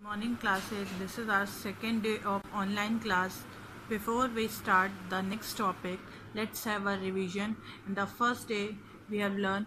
Morning classes. This is our second day of online class. Before we start the next topic, let's have a revision. In the first day, we have learned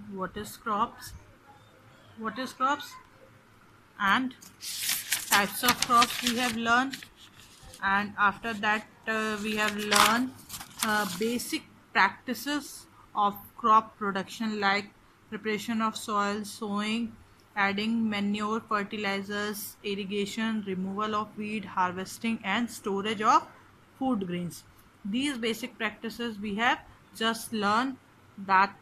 what is crops, and types of crops we have learned. And after that, we have learned basic practices of crop production like preparation of soil, sowing, adding manure, fertilizers, irrigation, removal of weed, harvesting, and storage of food grains. These basic practices we have just learned that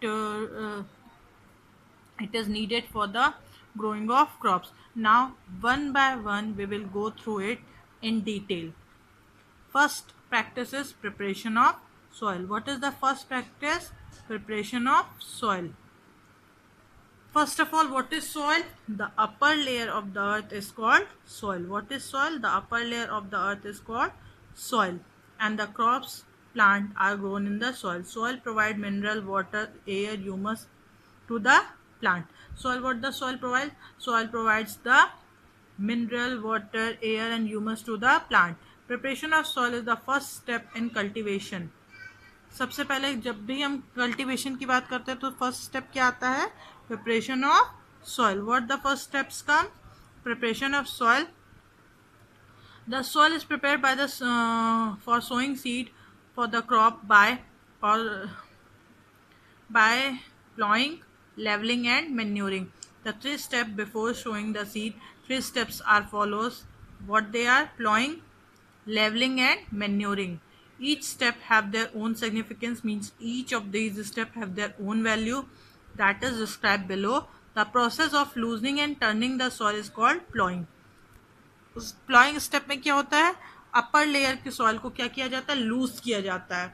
it is needed for the growing of crops. Now, one by one, we will go through it in detail. First practice is preparation of soil. What is the first practice? Preparation of soil. First of all, what is soil? The upper layer of the earth is called soil. What is soil? The upper layer of the earth is called soil. And the crops plant are grown in the soil. Soil provide mineral, water, air, humus to the plant. Soil, what the soil provides? Soil provides the mineral, water, air and humus to the plant. Preparation of soil is the first step in cultivation. सबसे पहले जब भी हम cultivation की बात करते हैं तो फर्स्ट स्टेप क्या आता है? Preparation of soil. What the first steps come? Preparation of soil. The soil is prepared by the for sowing seed for the crop by plowing, leveling and manuring. The three steps before sowing the seed. Three steps are follows. What they are? Plowing, leveling and manuring. Each step have their own significance, means each of these steps have their own value that is described below. The process of loosening and turning the soil is called plowing. उस ploughing step में क्या होता है? Upper layer के soil को क्या किया जाता है? लूज किया जाता है.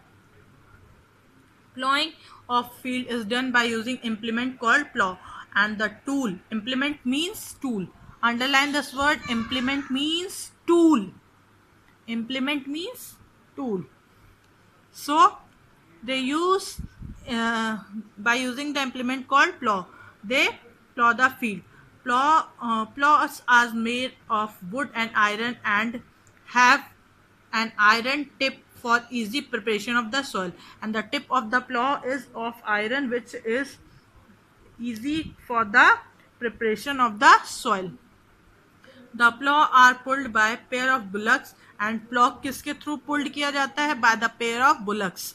Plowing of field is done by using implement called plow and the tool. Implement means tool. Underline this word. Implement means tool. Implement means tool. So they use by using the implement called plow. They plow the field. Plows are made of wood and iron and have an iron tip for easy preparation of the soil, and the tip of the plow is of iron, which is easy for the preparation of the soil. The plow are pulled by pair of bullocks, and plow किसके through pulled किया जाता है? By the pair of bullocks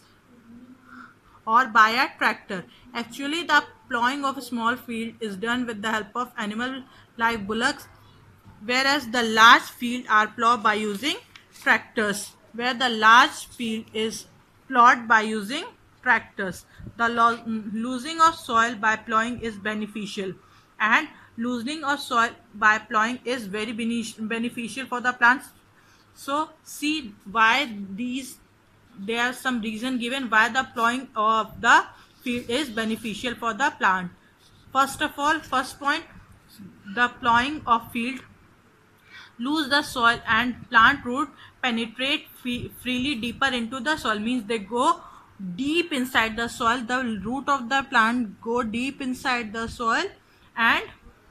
or by a tractor. Actually, the plowing of a small field is done with the help of animal like bullocks, whereas the large field are plowed by using tractors. Where the large field is plowed by using tractors. The loosening of soil by plowing is beneficial, and loosening of soil by plowing is very beneficial for the plants. So see why these. There are some reason given why the plowing of the field is beneficial for the plant. First of all, first point, the plowing of field loose the soil and plant root penetrate freely deeper into the soil, means they go deep inside the soil. The root of the plant go deep inside the soil and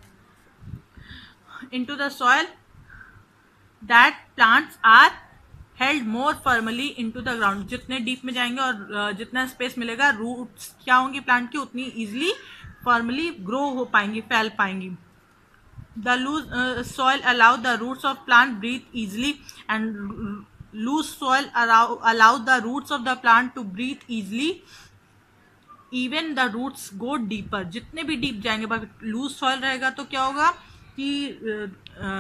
into the soil, that plants are held more firmly into the ground. जितने deep में जाएंगे और जितना space मिलेगा, roots क्या होंगी plant की, उतनी इजीली फर्मली ग्रो हो पाएंगी, फैल पाएंगी. The loose soil allow the roots of plant breathe easily, and loose soil allow the roots of the plant to breathe easily. Even the roots go deeper. जितने भी deep जाएंगे, but loose soil रहेगा तो क्या होगा कि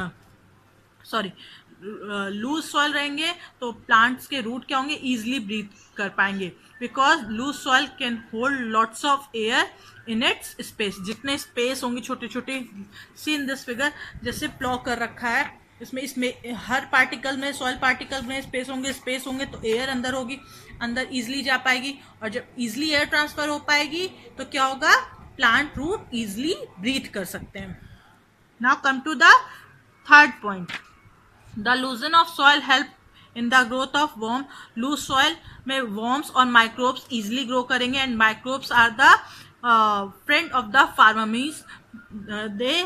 loose soil रहेंगे तो प्लांट्स के रूट क्या होंगे? इजिली ब्रीथ कर पाएंगे, because loose soil can hold lots of air in its space. जितने स्पेस होंगे छोटे छोटे, सी इन दिस फिगर, जैसे प्लॉ कर रखा है, इसमें हर पार्टिकल में, सॉइल पार्टिकल में स्पेस होंगे तो एयर अंदर होगी, अंदर इजिली जा पाएगी, और जब इजिली एयर ट्रांसफर हो पाएगी तो क्या होगा? प्लांट रूट इजिली ब्रीथ कर सकते हैं. Now come to the third point. The loosen of soil help in the growth of worm. Loose soil में worms और microbes easily grow करेंगे, and microbes are the friend of the farmer, means they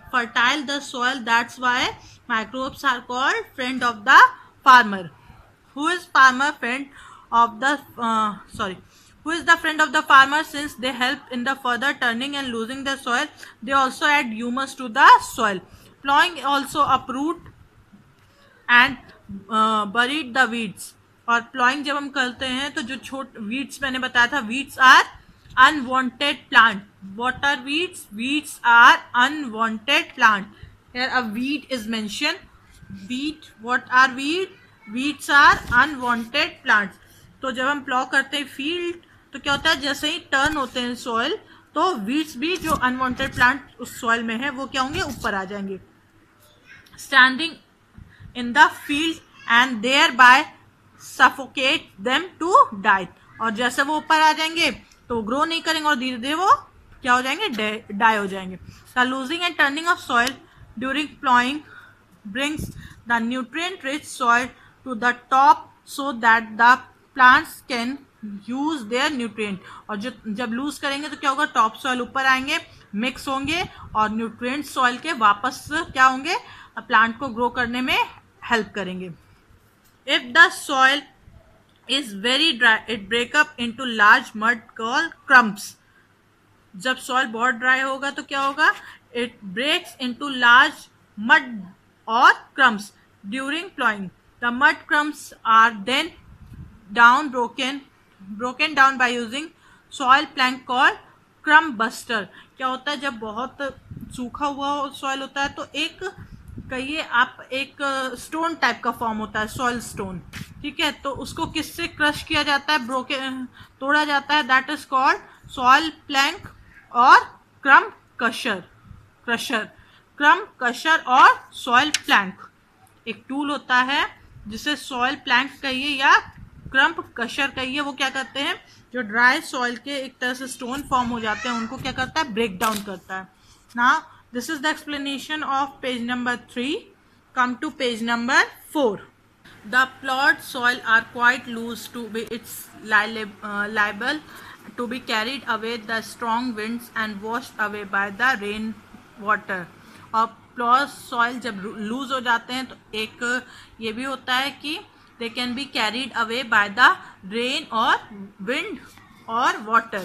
fertile the soil. That's why microbes are called friend of the farmer. Who is farmer friend of the who is the friend of the farmer? Since they help in the further turning and losing the soil, they also add humus to the soil. Plowing also uproot and buried the weeds. और ploughing जब हम करते हैं तो जो weeds मैंने बताया था, weeds are unwanted plant. What are weeds? Weeds are unwanted plant. Here a weed is mention. Weed, what are weed? Weeds are unwanted plants. तो जब हम प्लॉ करते हैं फील्ड तो क्या होता है, जैसे ही टर्न होते हैं सॉइल तो वीड्स भी जो अनवांटेड प्लांट उस सॉइल में है वो क्या होंगे, ऊपर आ जाएंगे. Standing in the field and thereby suffocate them to die. और जैसे वो ऊपर आ जाएंगे तो ग्रो नहीं करेंगे और धीरे धीरे वो क्या हो जाएंगे, डाई हो जाएंगे. The losing and turning of soil during plowing brings the nutrient rich soil to the top so that the plants can use their nutrient. और जब लूज करेंगे तो क्या होगा, टॉप सॉइल ऊपर आएंगे, मिक्स होंगे और न्यूट्रिएंट सॉइल के वापस क्या होंगे, प्लांट को ग्रो करने में हेल्प करेंगे. If the soil is very dry it break up into large mud called crumbs. जब सॉइल बहुत ड्राई होगा तो क्या होगा, it breaks into large mud और crumbs during ploughing. The mud crumbs are then broken down by using soil plank called crumb buster. क्या होता है, जब बहुत सूखा हुआ सॉइल होता है तो एक कहिए आप एक स्टोन टाइप का फॉर्म होता है, सॉइल स्टोन. ठीक है, तो उसको किससे क्रश किया जाता है, तोड़ा जाता है. That is called soil plank और क्रम्ब क्रशर. क्रम्ब क्रशर और सॉइल प्लैंक एक टूल होता है जिसे सॉइल प्लैंक कहिए या क्रम्ब क्रशर कहिए. वो क्या करते हैं, जो ड्राई सॉइल के एक तरह से स्टोन फॉर्म हो जाते हैं उनको क्या करता है, ब्रेक डाउन करता है. Now this is the explanation of page number 3. Come to page number 4. The plowed soil are quite loose to be its liable to be carried away the strong winds and washed away by the rain water. और ploughed soil जब loose हो जाते हैं तो एक ये भी होता है कि they can be carried away by the rain or wind or water.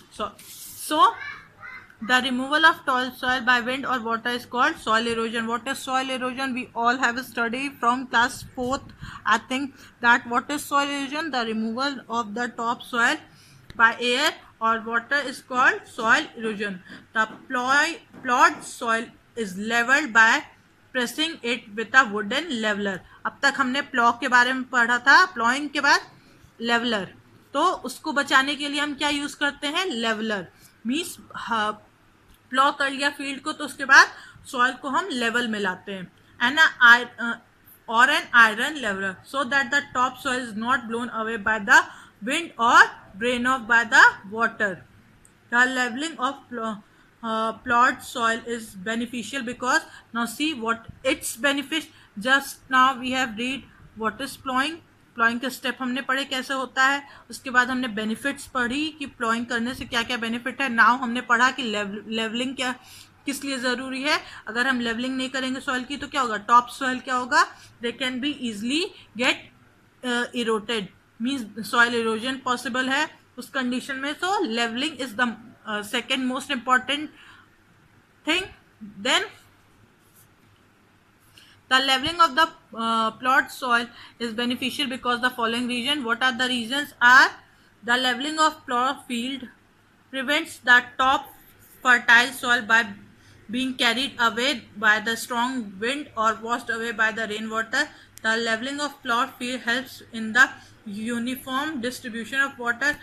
So the removal of topsoil by wind or water is called soil erosion. What is soil erosion? We all have studied from class 4th, I think, that what is soil erosion? The removal of the topsoil by air or water is called soil erosion. The plowed soil is leveled by pressing it with a wooden leveler. अब तक हमने plough के बारे में पढ़ा था, ploughing के बाद लेवलर. तो उसको बचाने के लिए हम क्या यूज करते हैं, लेवलर. मीन्स प्लॉ कर लिया फील्ड को तो उसके बाद सॉइल को हम लेवल में लाते हैं. And an iron leveller so that the top soil is not blown away by the wind और drain off by the water. The levelling of plowed soil is beneficial because now see what its benefits. Just now we have read what is plowing. Ploughing के step हमने पढ़े कैसे होता है, उसके बाद हमने बेनिफिट्स पढ़ी कि प्लॉइंग करने से क्या क्या बेनिफिट है. नाउ हमने पढ़ा कि लेवलिंग क्या किस लिए ज़रूरी है. अगर हम लेवलिंग नहीं करेंगे सॉइल की तो क्या होगा, टॉप सॉइल क्या होगा, they can be easily get eroded. Means soil erosion possible है उस कंडीशन में. So levelling is the second most important thing. Then the leveling of the plowed soil is beneficial because the following reason. What are the reasons? Are the leveling of plowed field prevents the top fertile soil by being carried away by the strong wind or washed away by the rainwater. The leveling of plowed field helps in the uniform distribution of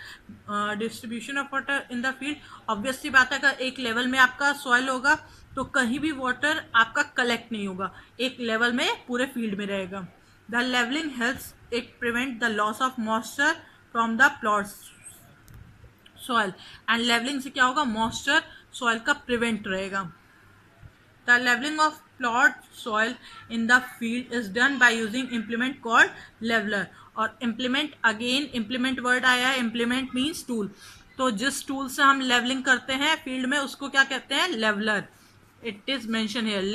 water in the field. Obviously बात है, अगर एक level में आपका soil होगा तो कहीं भी वाटर आपका कलेक्ट नहीं होगा, एक लेवल में पूरे फील्ड में रहेगा. The levelling helps it prevent the loss of moisture from the ploughed soil. And levelling से क्या होगा, मॉइस्चर सॉइल का प्रिवेंट रहेगा. The leveling of plowed soil in the field is done by using implement called leveler. और implement, again implement word आया है, implement means tool. तो जिस टूल से हम लेवलिंग करते हैं फील्ड में उसको क्या कहते हैं, leveller. It is mentioned here,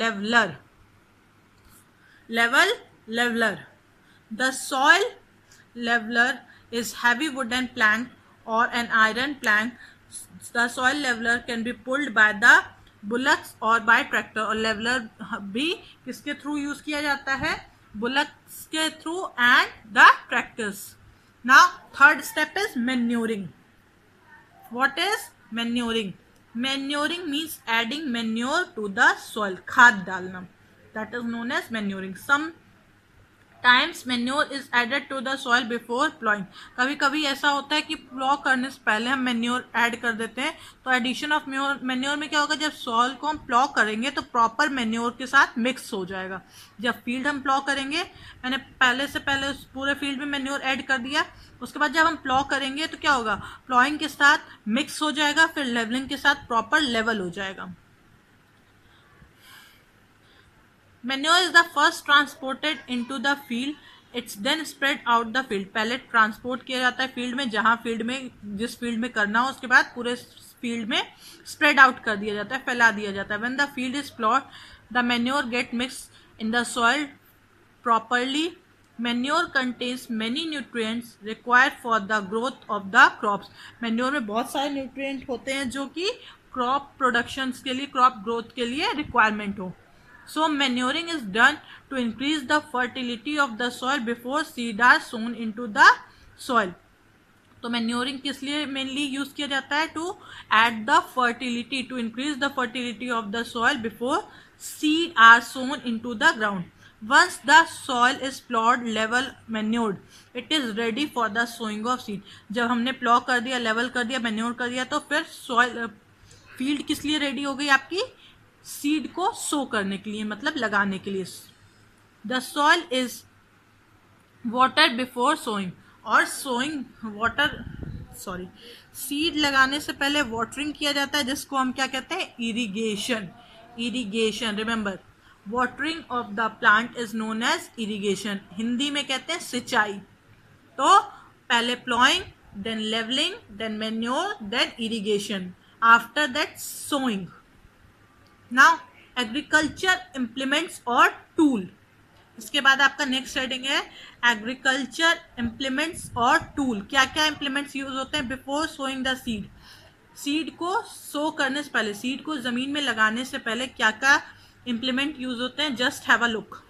leveler. The soil leveler is heavy wooden plank or an iron plank. The soil leveler can be pulled by the bullocks or by tractor. और leveler भी किसके through use किया जाता है? bullocks के through and the tractors. Now third step is manuring. What is manuring? Manuring means adding manure to the soil. खाद डालना. That is known as manuring. Some times manure is added to the soil before ploughing. कभी कभी ऐसा होता है कि plough करने से पहले हम मैन्योर ऐड कर देते हैं. तो एडिशन ऑफ मैन्योर में क्या होगा, जब सॉइल को हम प्लॉ करेंगे तो प्रॉपर मैन्योर के साथ मिक्स हो जाएगा. जब फील्ड हम प्लॉ करेंगे, मैंने पहले उस पूरे फील्ड में मैन्योर ऐड कर दिया, उसके बाद जब हम प्लॉ करेंगे तो क्या होगा, प्लॉइंग के साथ मिक्स हो जाएगा, फिर लेवलिंग के साथ प्रॉपर लेवल हो जाएगा. Manure is the first transported into the field. It's then spread out the field. पहले ट्रांसपोर्ट किया जाता है फील्ड में, जहाँ फील्ड में जिस फील्ड में करना हो, उसके बाद पूरे फील्ड में स्प्रेड आउट कर दिया जाता है, फैला दिया जाता है. When the field is plowed, the manure get mixed in the soil properly. Manure contains many nutrients required for the growth of the crops. Manure में बहुत सारे न्यूट्रिएंट होते हैं जो कि क्रॉप प्रोडक्शन के लिए, क्रॉप ग्रोथ के लिए रिक्वायरमेंट हो. So manuring is done to increase the fertility of the soil before seed are sown into the soil. तो मैन्योरिंग किस लिए मेनली यूज किया जाता है? To add the fertility, to increase the fertility of the soil before seed are sown into the ground. Once the soil is plowed, level, manured, it is ready for the sowing of seed. जब हमने plough कर दिया, level कर दिया, manure कर दिया, तो फिर सॉइल फील्ड किस लिए रेडी हो गई आपकी? सीड को सो करने के लिए, मतलब लगाने के लिए. The soil is water before sowing. और सोइंग सीड लगाने से पहले वाटरिंग किया जाता है, जिसको हम क्या कहते हैं? Irrigation. Remember, watering of the plant is known as irrigation. Hindi में कहते हैं सिंचाई. तो पहले ploughing, then levelling, then manure, then irrigation, after that sowing. Now agriculture implements और टूल. इसके बाद आपका नेक्स्ट हेडिंग है एग्रीकल्चर इम्प्लीमेंट्स और टूल. क्या क्या इम्प्लीमेंट्स यूज होते हैं before sowing the seed? Seed को सो करने से पहले, सीड को जमीन में लगाने से पहले क्या क्या इम्प्लीमेंट यूज होते हैं? Just have a look.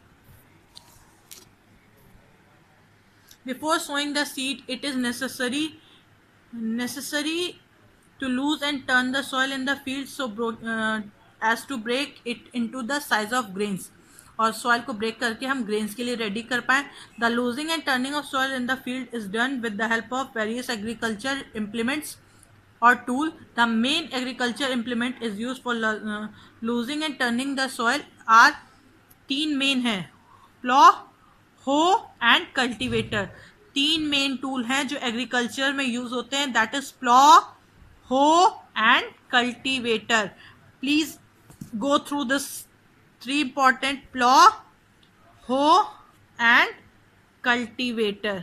Before sowing the seed it is necessary to lose and turn the soil in the field as to break it into the size of grains. और soil को break करके हम grains के लिए ready कर पाएं. The loosening and turning of soil in the field is done with the help of various agriculture implements और tool. The main agriculture implement is use for loosening and turning the soil are 3 main है: plough, hoe and cultivator. 3 main tool हैं जो agriculture में use होते हैं, that is plough, hoe and cultivator. Please go through this 3 important: plow, hoe and cultivator.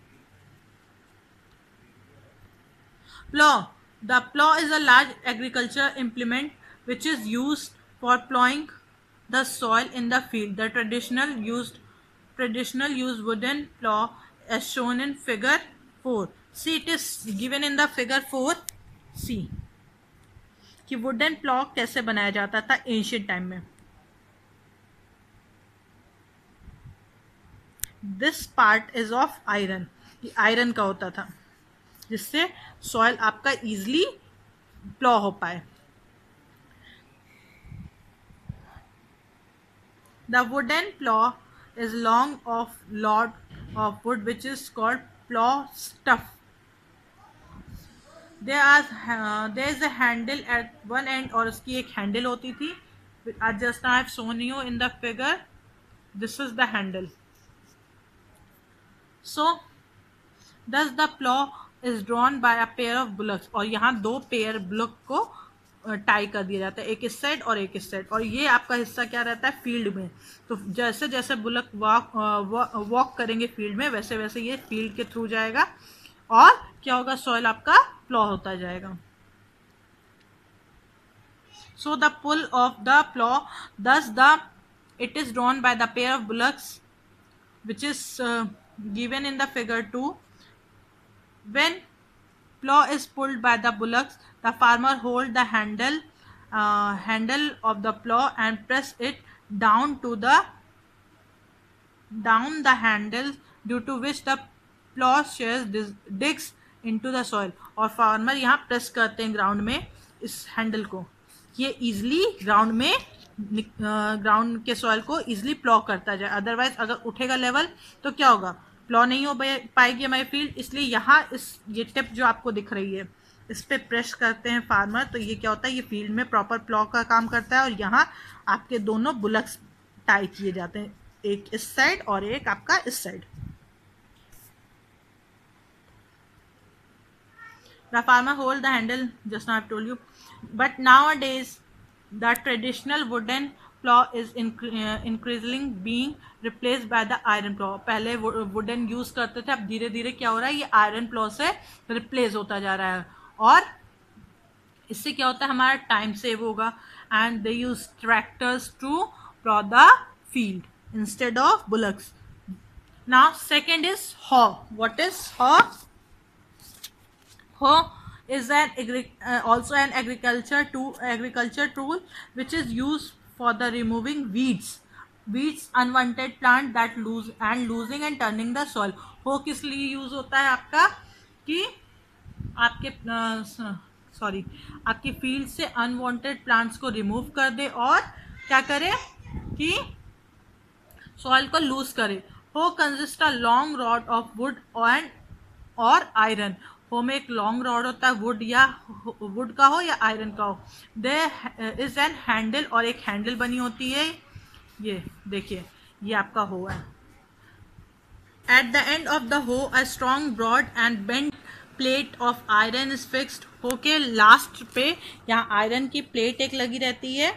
Plow. The plow is a large agriculture implement which is used for plowing the soil in the field. The traditional used wooden plow as shown in figure 4. See, it is given in the figure 4. See कि wooden plough कैसे बनाया जाता था ancient time में. This part is of iron. ये iron का होता था, जिससे सॉइल आपका इजीली प्लॉ हो पाए. The wooden plough is long of lot of wood which is called plough stuff. there is a handle at one end, और उसकी एक हैंडल होती थी. just now I have shown you in the figure. This is the handle. So thus the plow is drawn by a pair of bullocks. और यहाँ 2 pair bullock को tie कर दिया जाता है, एक इस साइड और एक इस साइड. और ये आपका हिस्सा क्या रहता है? फील्ड में. तो जैसे जैसे बुलक वॉक करेंगे फील्ड में, वैसे वैसे ये फील्ड के थ्रू जाएगा और क्या होगा? सॉइल आपका प्लॉ होता जाएगा. So the pull of the plow, thus the it is drawn by the pair of bullocks, which is given in the figure 2. When plow is pulled by the bullocks, the farmer hold the handle of the plow and press it down to the down the handle, due to which the plow shares digs into the soil. और farmer यहाँ press करते हैं ground में इस handle को, ये easily ground में ground के सॉइल को इजिली प्लॉ करता जाए. अदरवाइज अगर उठेगा लेवल तो क्या होगा, प्लॉ नहीं हो पाएगी हमारी फील्ड. इसलिए यहाँ ये टिप जो आपको दिख रही है इस पे प्रेस करते हैं फार्मर, तो ये क्या होता है, ये फील्ड में प्रॉपर प्लॉ का काम करता है. और यहाँ आपके दोनों बुलक्स टाई किए जाते हैं, एक इस साइड और एक आपका इस side. The farmer hold the handle, just now I've told you. But nowadays the traditional wooden plow is increasingly being replaced by the iron plow. पहले वुडन यूज करते थे, अब धीरे धीरे क्या हो रहा है, ये आयरन प्लॉ से रिप्लेस होता जा रहा है. और इससे क्या होता है, हमारा टाइम सेव होगा. And they use tractors to plough the field instead of bullocks. Now second is hoe. What is hoe? Hoe is also an agriculture tool which is used for the removing weeds, unwanted plant that losing and turning the soil. hoe किस लिए use होता है आपका, कि आपके आपकी field से unwanted plants को रिमूव कर दे और क्या करे कि सॉइल को लूज करे. Hoe consist a long rod of wood and और आयरन. हो में एक लॉन्ग रॉड होता है, वुड का हो या आयरन का हो. दे इज एन हैंडल, और एक हैंडल बनी होती है. ये देखिए, ये आपका हो है. At the end of the hoe a strong broad and bend plate of iron is fixed. Hoe के लास्ट पे यहाँ आयरन की प्लेट एक लगी रहती है,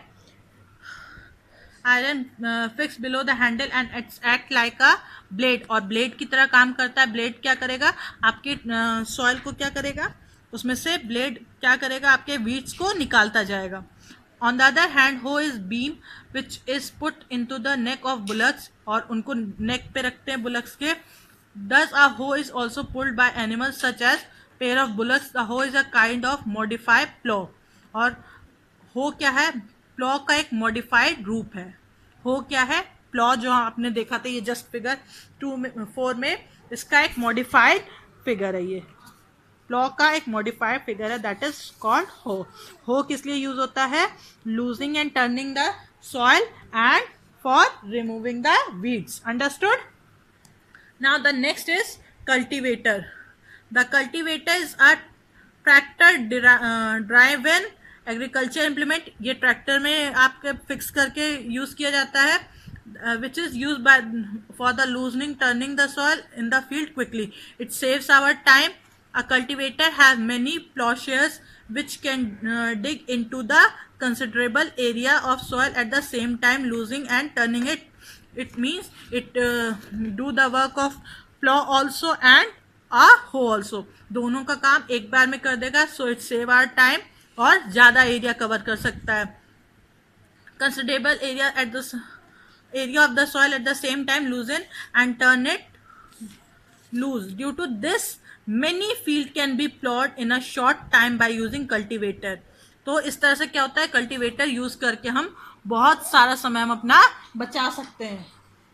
iron fix below the handle and it's act like a blade. और blade की तरह काम करता है. ब्लेड क्या करेगा, आपके सॉइल को क्या करेगा, उसमें से ब्लेड क्या करेगा, आपके वीड्स को निकालता जाएगा. On the other hand hoe is beam which is put into the neck of bullocks, और उनको नेक पे रखते हैं बुलक्स के. Thus a hoe is also pulled by animals such as pair of bullocks. The hoe is a kind of modified plough. और hoe क्या है, plough का एक मॉडिफाइड रूप है. हो क्या है, प्लॉ जो आपने देखा था ये जस्ट फिगर 4 में, इसका एक मॉडिफाइड फिगर है. ये प्लॉ का एक मॉडिफाइड फिगर है, that is called hoe. Hoe किस लिए यूज होता है, loosening and turning the soil and for removing the weeds. Understood. Now the next is cultivator. The cultivator is a tractor driven agriculture implement. ये tractor में आपके fix करके use किया जाता है, which is use by for the loosening turning the soil in the field quickly. It saves our time. A cultivator have many ploughshares which can dig into the considerable area of soil at the same time losing and turning it. It means it do the work of plow also and a hoe also. दोनों का काम एक बार में कर देगा, so it save our time और ज़्यादा area cover कर सकता है. Considerable area of the soil at the same time loosen and turn it loose. Due to this many field can be ploughed in a short time by using cultivator. तो इस तरह से क्या होता है, कल्टिवेटर यूज करके हम बहुत सारा समय हम अपना बचा सकते हैं.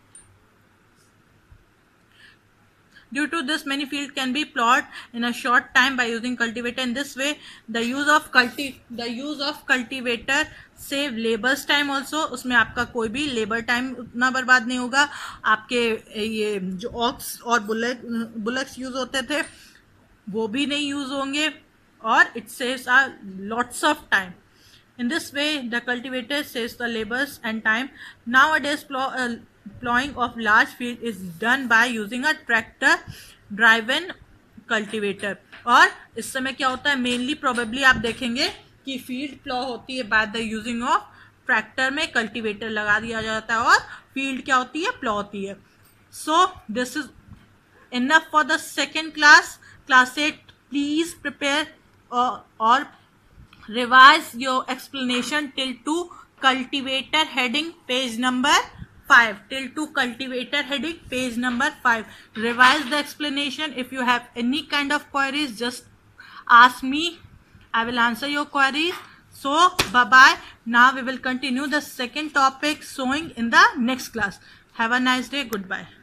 Due to this, many fields can be plowed in a short time by using cultivator. In this way, the use of cultivator save labor's time also. उसमें आपका कोई भी लेबर टाइम उतना बर्बाद नहीं होगा. आपके ये जो ऑक्स और बुलक्स यूज होते थे वो भी नहीं यूज होंगे, और it saves lots of time. In this way, the cultivator saves the labors and time. Nowadays, plowing of large field is done by using a tractor driven cultivator. और इस समय क्या होता है, मेनली प्रोबेबली आप देखेंगे कि फील्ड प्लॉ होती है by the using of tractor में कल्टिवेटर लगा दिया जाता है और फील्ड क्या होती है, प्लॉ होती है. So this is enough for the second class. Class 8, please prepare or Revise your explanation till to cultivator heading page number 5. Till to cultivator heading page number 5. Revise the explanation. If you have any kind of queries, just ask me. I will answer your queries. So bye bye. Now we will continue the second topic, sewing, in the next class. Have a nice day. Goodbye.